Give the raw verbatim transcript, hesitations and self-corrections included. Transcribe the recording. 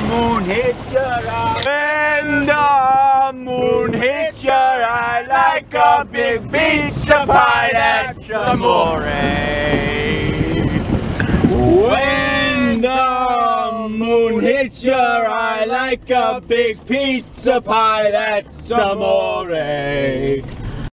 moon hits your eye. When the moon hits your eye like a big pizza pie, that's amore. When the moon hits your eye like a big pizza pie, that's amore.